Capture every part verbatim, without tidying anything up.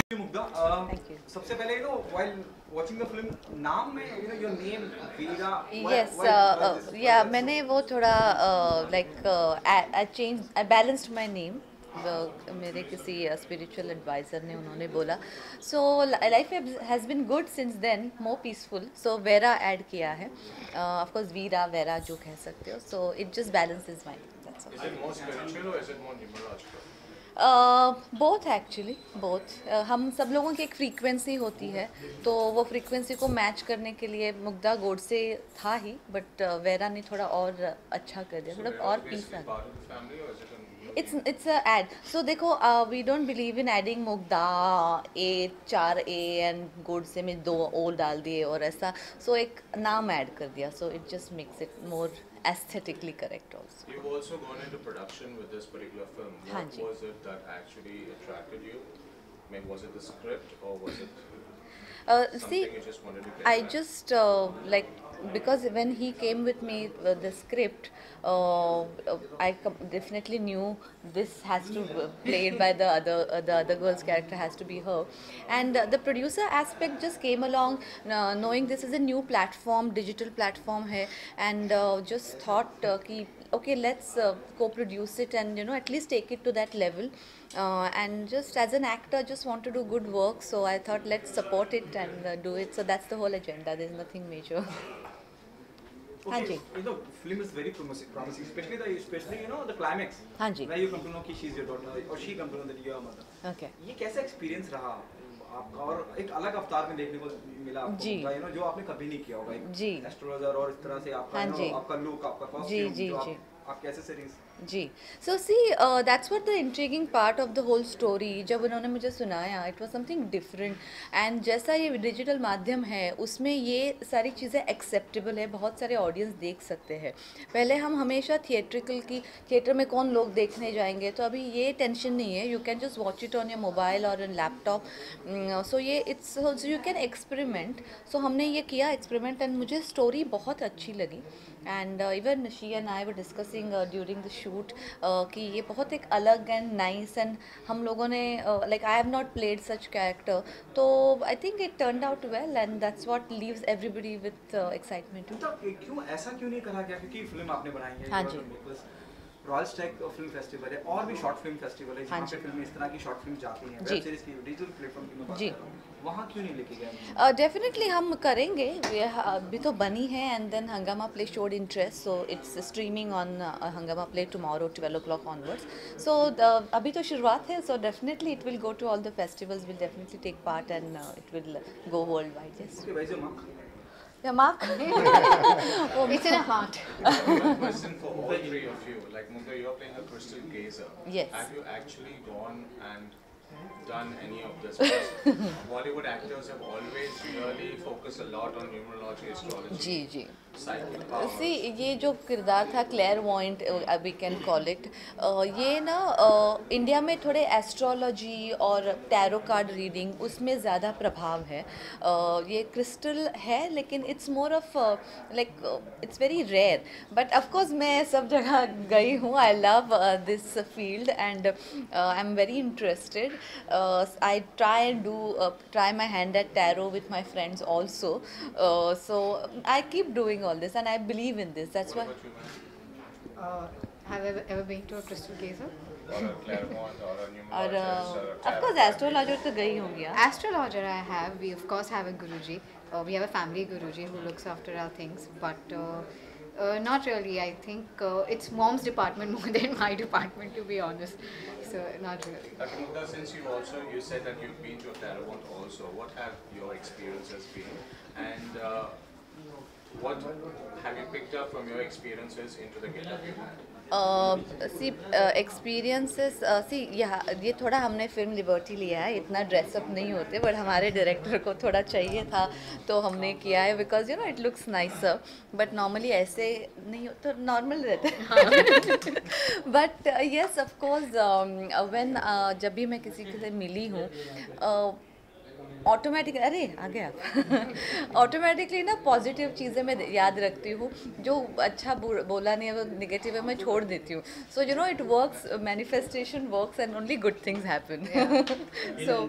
Mugdha, uh, सबसे पहले you know while watching the film नाम में you know your name Veera yes why, uh, why uh, yeah मैंने वो थोड़ा uh, like uh, I, I changed I balanced my name uh, मेरे किसी spiritual advisor ने उन्होंने बोला so life has been good since then more peaceful so Vera add किया है uh, of course वीरा वेरा जो कह सकते हो so it just balances my name that's all. Is it more spiritual or is it more numerological? Both actually both हम सब लोगों की एक फ्रीक्वेंसी होती है तो वो फ्रीक्वेंसी को मैच करने के लिए मुग्धा गोडसे था ही बट वेरा ने थोड़ा और अच्छा कर दिया थोड़ा और पीस आ गया it's it's a add so देखो we don't believe in adding Mugdha A चार ए एंड गोडसे में दो ओ डाल दिए और ऐसा सो so एक नाम ऐड कर दिया so it just makes it more aesthetically correct also. You've also gone into production with this particular film. What was it that actually attracted you? Maybe was it the script or was it uh, something see, you just wanted to get I back? just uh, like because when he came with me with the script uh, I definitely knew this has to be played by the other uh, the other girl's character has to be her and uh, the producer aspect just came along uh, knowing this is a new platform digital platform hai and uh, just thought uh, ki okay let's uh, co-produce it and you know at least take it to that level uh, and just as an actor just want to do good work so I thought let's support it and uh, do it so that's the whole agenda there's nothing major. Okay, you know, film is very promising, promising, especially the, especially you know the climax. हाँ जी. Where you come to know कि she is your daughter or she come to know that you are mother. Okay. ये कैसा experience रहा आपका और एक अलग अवतार में देखने को मिला आपको जी. you know जो आपने कभी नहीं किया होगा एक जी. एस्ट्रोलॉजर और इस तरह से आपका you know, आपका लुक आपका कॉस्ट्यूम जी, जो आप, जी. आप कैसे सीरीज जी so see that's what the intriguing part of the whole story जब उन्होंने मुझे सुनाया it was something different and जैसा ये डिजिटल माध्यम है उसमें ये सारी चीज़ें एक्सेप्टेबल है बहुत सारे ऑडियंस देख सकते हैं पहले हम हमेशा थिएट्रिकल की थिएटर में कौन लोग देखने जाएंगे तो अभी ये टेंशन नहीं है you can just watch it on your mobile और इन लैपटॉप सो ये it's you can experiment so हमने ये किया एक्सपेरिमेंट एंड मुझे स्टोरी बहुत अच्छी लगी and even she and I were discussing during the shoot कि ये बहुत एक अलग एंड नाइस एंड हम लोगों ने like I have not played such character तो I think it turned out well and that's what leaves everybody with excitement. क्यों ऐसा क्यों नहीं करा गया क्योंकि फिल्म आपने बनाई है हाँ जी रॉयल स्टैग फिल्म फेस्टिवल है और भी शॉर्ट फिल्म फेस्टिवल है जहाँ पे फिल्में इस तरह की शॉर्ट फिल्म जाती हैं वेब सीरीज की डिजिटल प्लेटफॉर्म की मैं बात कर रहा हूँ वहाँ क्यों नहीं लेके गए डेफिनेटली uh, हम करेंगे अभी तो बनी है and then Hungama Play showed interest so it's streaming on Hungama Play tomorrow twelve o'clock onwards so अभी तो शुरुआत है so definitely it will go to all the festivals will definitely take part and it will go worldwide. Yes Yeah, Mark. Oh, it's in a heart. Question for all three of you. Like Mugdha, you're playing a crystal gazer. Yes. Have you actually gone and done any of this? Because Bollywood actors have always really focused a lot on numerology, astrology. जी जी. Psychic powers. See, ये जो किरदार था clairvoyant, we can call it, ये ना India में थोड़े एस्ट्रोलॉजी और टैरो कार्ड रीडिंग उसमें ज़्यादा प्रभाव है. ये क्रिस्टल है लेकिन it's more of like it's very rare but of course मैं सब जगह गई हूँ. I love this field and I am very interested. I try and do try my hand at tarot with my friends also so I keep doing all this and I believe in this that's why uh, have you ever, ever been to a crystal gazer or a clairvoyant or a और numerologist or a of tarot course card? astrologer तो गई होंगी. astrologer I have we of course have a guruji uh, we have a family guruji who looks after our things but uh, uh, not really I think uh, it's mom's department more than my department to be honest so not really. Okay, Mugdha, since you also you said that you've been to a clairvoyant also what have your experiences been and uh, what have you picked up from your experiences into the get-up? See experiences see यहाँ ये थोड़ा हमने film liberty लिया है इतना dress up नहीं होते but हमारे डायरेक्टर को थोड़ा चाहिए था तो हमने किया है because you know it looks nicer but normally ऐसे नहीं हो तो नॉर्मल रहते but yes of course when जब भी मैं किसी से मिली हूँ uh, ऑटोमेटिक अरे आ गया ऑटोमेटिकली ना पॉजिटिव चीज़ें मैं याद रखती हूँ, जो अच्छा बोला नहीं है वो निगेटिव है मैं छोड़ देती हूँ. So you know it works, manifestation works and only good things happen. So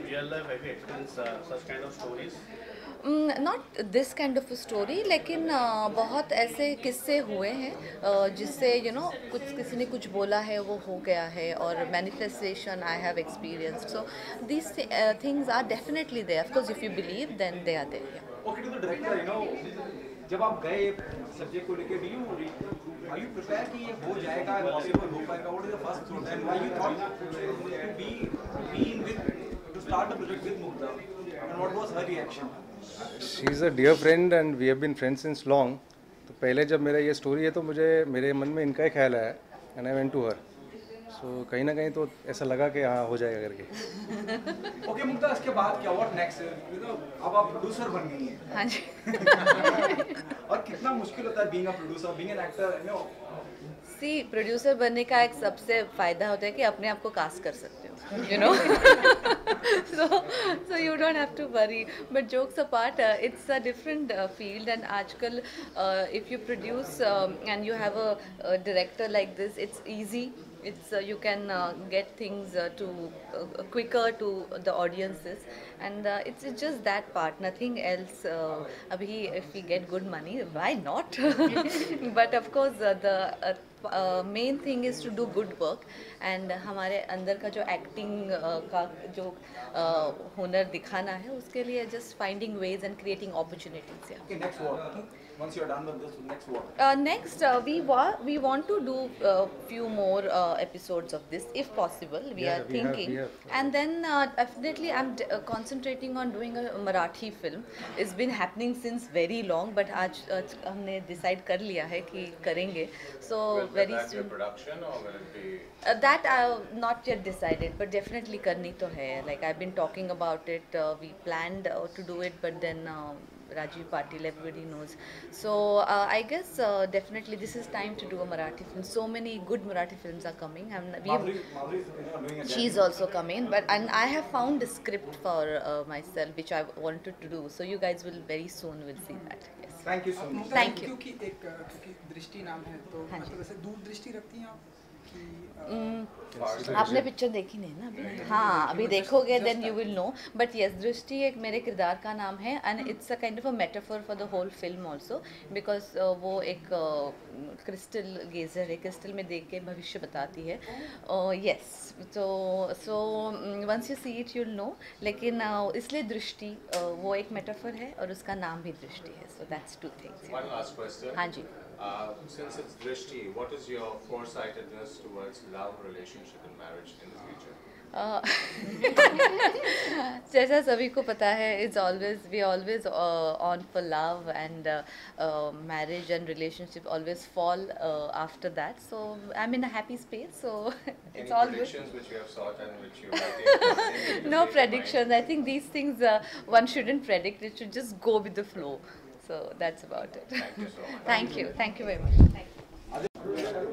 not this kind of story, लेकिन uh, बहुत ऐसे किस्से हुए हैं uh, जिससे यू नो कुछ किसी ने कुछ बोला है वो हो गया है, और manifestation I have experienced. So these things are definitely there. Of course if you believe then they are there. Okay, to the director, you know जब आप गए सब्जेक्ट को लेके, do you are you prepare कि ये हो जाएगा, possible हो पाएगा? What is the first thing and why you thought to be be in with to start the project with Mugdha, and what was her reaction? She is a dear friend and we have been friends since long. तो पहले जब मेरा ये story है तो मुझे मेरे मन में इनका ही ख्याल आया and I went to her. So कहीं ना कहीं तो ऐसा लगा कि हाँ हो जाएगा करके. ओके मुग्धा, इसके बाद क्या, व्हाट नेक्स्ट? यू नो अब आप प्रोड्यूसर बन गई हैं. हाँ जी. और कितना मुश्किल होता है being a producer, being an actor, you know? See, producer बनने का एक सबसे फ़ायदा होता है कि अपने आप को कास्ट कर सकते हो, you know. so so you don't have to worry, but jokes apart, uh, it's a different uh, field, and आजकल uh, if you produce um, and you have a, a director like this, it's easy. It's uh, you can uh, get things uh, to uh, quicker to the audiences, and uh, it's, it's just that part, nothing else. uh, abhi if we get good money, why not? But of course uh, the uh, uh, main thing is to do good work, and हमारे अंदर का जो acting uh, का जो uh, हुनर दिखाना है, उसके लिए just finding ways and creating opportunities. Yeah. Okay, next what? Once you're done with this, next what? Uh, next, uh, we wa- we want to do a uh, few more uh, episodes of this, if possible. We Yeah, are we have- thinking, we have- and then uh, definitely I'm d- uh, concentrating on doing a Marathi film. It's been happening since very long, but आज आज हमने decide कर लिया है कि करेंगे. So Will very that be a soon. production or will it be? Uh, that I have not yet decided, but definitely करनी तो है. Like I've been talking about it. Uh, we planned uh, to do it, but then. Uh, Rajiv Patil, everybody knows. So uh, I guess uh, definitely this is time to do a Marathi film. So many good Marathi films are coming. And we have, Madhuri, Madhuri is, you know, doing a she's also coming, but and I have found a script for uh, myself which I wanted to do. So you guys will very soon will see that. Yes. Thank you so much. Thank you. क्योंकि एक क्योंकि दृष्टि नाम है तो हाँ जी. मतलब ऐसे दूरदृष्टि रखती हैं आप कि अ, Mm, आपने पिक्चर देखी नहीं ना अभी? हाँ, अभी देखोगे then you will know. But yes, Drishti एक मेरे किरदार का नाम है, and it's a kind of a metaphor for the whole film also, because वो एक क्रिस्टल गेजर है, क्रिस्टल में देख के भविष्य बताती है. यस, तो so once you see it you'll know. लेकिन uh, इसलिए दृष्टि uh, वो एक मेटाफर है और उसका नाम भी दृष्टि है. So that's two things. One last question. हाँ जी. Uh, since it's Drishti, what is your foresightedness towards love, relationship and marriage in the future? जैसा सभी को पता है, it's always we always on for love and marriage and relationship always fall after that. So I am in a happy space, so Any it's all predictions which you have sought and which you might think no predictions. I think these things uh, one shouldn't predict. It should just go with the flow. So that's about it. Thank you so much. Thank you. Thank you very much. Thank you.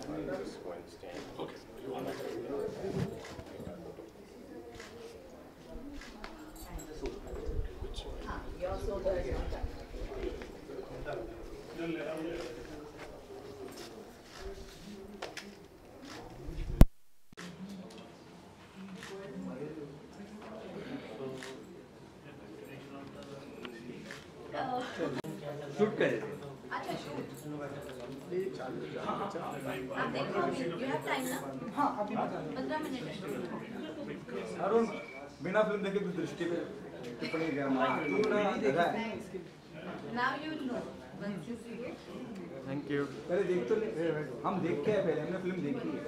Shoot करें. आप देखो अभी, you have time ना? हाँ अभी बता पंद्रह minute. Arun, बिना फिल्म देखे भी दृष्टि पे टिप्पणी कर रहा है. तू ना देखा है? Now you will know. Once you see it. Thank you. पहले देख तो ले. हम देख के आए, पहले हमने फिल्म देखी है.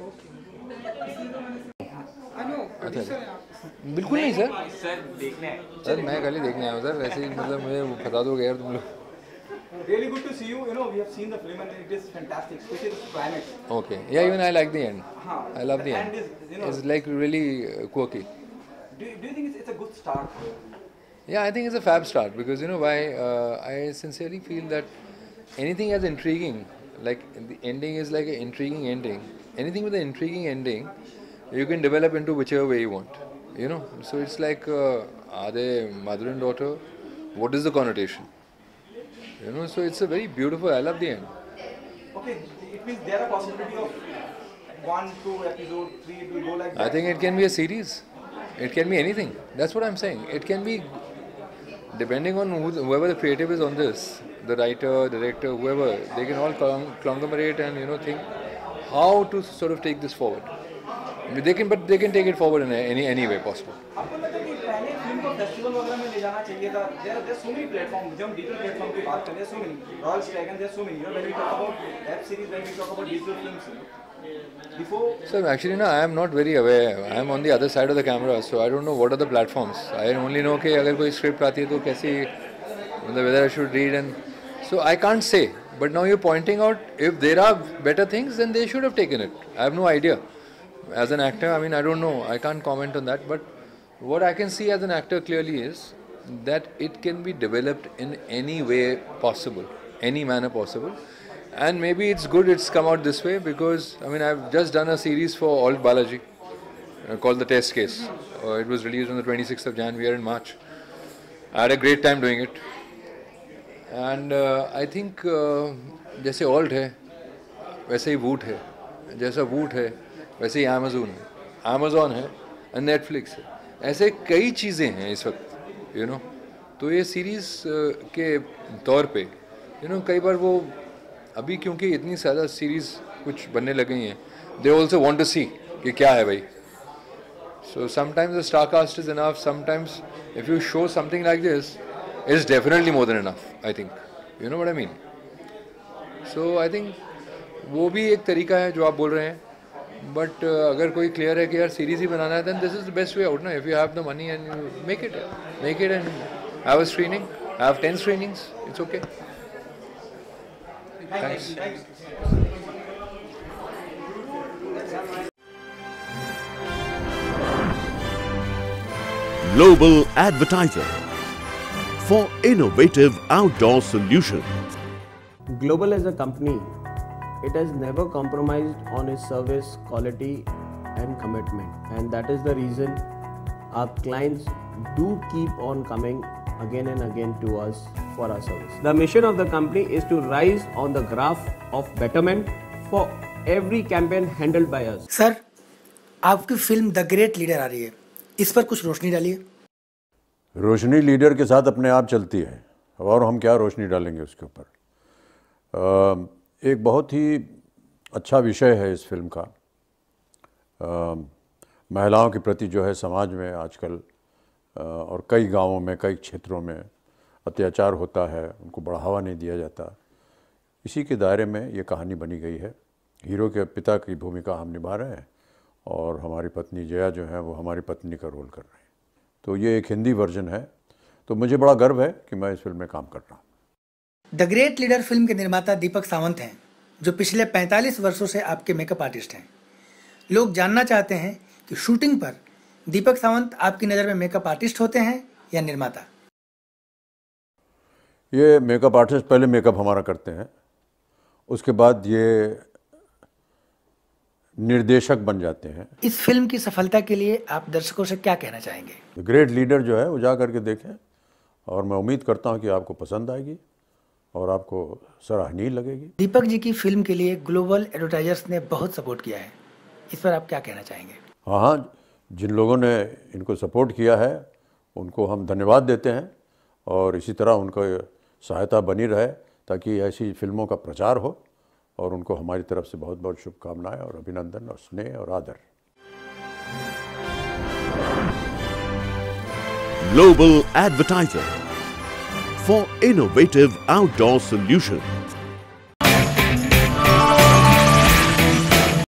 अनु प्रोड्यूसर हैं आप. बिल्कुल नहीं सर. सर देखने आए. सर मैं कल ही देखने आया हूँ सर. वैसे ही मतलब मुझे बता दोगे यार तुम लोग. Really good to see you. You know, we have seen the film and it is fantastic, especially the climax. Okay. Yeah, even I like the end. हाँ. I love the The end. end is, you know- It's like really uh, quirky. Do, do you think it's, it's a good start? Yeah, I think it's a fab start because you know why? Uh, I sincerely feel that anything as intriguing, like the ending is like an intriguing ending. Anything with an intriguing ending, you can develop into whichever way you want. You know, so it's like, uh, are they mother and daughter? What is the connotation? You know, so it's a very beautiful, I love the end. Okay, it means there are possibility of one, two episode, three, it will go like that. I think it can be a series. It can be anything. That's what I'm saying. It can be, depending on who, whoever the creative is on this, the writer, director, whoever, they can all conglomerate and, you know, think how to sort of take this forward. I mean, they can, but they can take it forward in any any way possible. आपको लगता है कि पहले film को festival वगैरह में ले जाना चाहिए था? There there are so many platforms. जब हम डिजिटल प्लेटफॉर्म की बात करें, so many. Royal Dragon, there are so many. You know, when we talk about web series, when we talk about digital films, before. So actually, no, I am not very aware. I am on the other side of the camera, so I don't know what are the platforms. I only know कि अगर कोई script आती है तो कैसी, whether I should read and so I can't say. But now you're pointing out if there are better things, then they should have taken it. I have no idea. As an actor, I mean, I don't know. I can't comment on that. But what I can see as an actor clearly is that it can be developed in any way possible, any manner possible. And maybe it's good it's come out this way because, I mean, I've just done a series for Alt Balaji uh, called The Test Case. Uh, it was released on the twenty-sixth of January. We are in March. I had a great time doing it. And uh, I think uh, जैसे Alt है, वैसे ही Voot है. जैसा Voot है, वैसे ही Amazon है. Amazon है, Netflix है. ऐसे कई चीज़ें हैं इस वक्त, you know. तो ये सीरीज़ के तौर पे, you know, कई बार वो अभी क्योंकि इतनी ज़्यादा सीरीज़ कुछ बनने लग गई हैं, they also want to see कि क्या है भाई. So sometimes the star cast is enough. Sometimes if you show something like this, it's definitely more than enough. I think, you know what I mean. So I think वो भी एक तरीका है जो आप बोल रहे हैं. But uh, अगर कोई clear है कि यार सीरीज ही बनाना है, then this is the best way out ना. If you have the money and you make it, make it and have a screening, have ten screenings, it's okay. Thanks. Global Advertiser for innovative outdoor solutions. Global as a company, it has never compromised on its service quality and commitment, and that is the reason our clients do keep on coming again and again to us for our service. The mission of the company is to rise on the graph of betterment for every campaign handled by us. Sir, आपकी film the great leader आ रही है, इस पर कुछ रोशनी डालिए. रोशनी leader के साथ अपने आप चलती है और हम क्या रोशनी डालेंगे उसके ऊपर. एक बहुत ही अच्छा विषय है इस फिल्म का. आ, महिलाओं के प्रति जो है समाज में आजकल आ, और कई गांवों में कई क्षेत्रों में अत्याचार होता है, उनको बढ़ावा नहीं दिया जाता. इसी के दायरे में ये कहानी बनी गई है. हीरो के पिता की भूमिका हम निभा रहे हैं और हमारी पत्नी जया जो है वो हमारी पत्नी का रोल कर रहे हैं. तो ये एक हिंदी वर्जन है. तो मुझे बड़ा गर्व है कि मैं इस फिल्म में काम कर रहा हूँ. द ग्रेट लीडर फिल्म के निर्माता दीपक सावंत हैं, जो पिछले पैंतालीस वर्षों से आपके मेकअप आर्टिस्ट हैं. लोग जानना चाहते हैं कि शूटिंग पर दीपक सावंत आपकी नज़र में मेकअप आर्टिस्ट होते हैं या निर्माता. ये मेकअप आर्टिस्ट पहले मेकअप हमारा करते हैं, उसके बाद ये निर्देशक बन जाते हैं. इस फिल्म की सफलता के लिए आप दर्शकों से क्या कहना चाहेंगे? ग्रेट लीडर जो है वो जा करके देखें और मैं उम्मीद करता हूं कि आपको पसंद आएगी और आपको सराहनीय लगेगी. दीपक जी की फिल्म के लिए ग्लोबल एडवर्टाइजर्स ने बहुत सपोर्ट किया है, इस पर आप क्या कहना चाहेंगे? हाँ हाँ, जिन लोगों ने इनको सपोर्ट किया है उनको हम धन्यवाद देते हैं और इसी तरह उनको सहायता बनी रहे ताकि ऐसी फिल्मों का प्रचार हो और उनको हमारी तरफ से बहुत बहुत शुभकामनाएं और अभिनंदन और स्नेह और आदर. Global Advertiser for innovative outdoor solutions.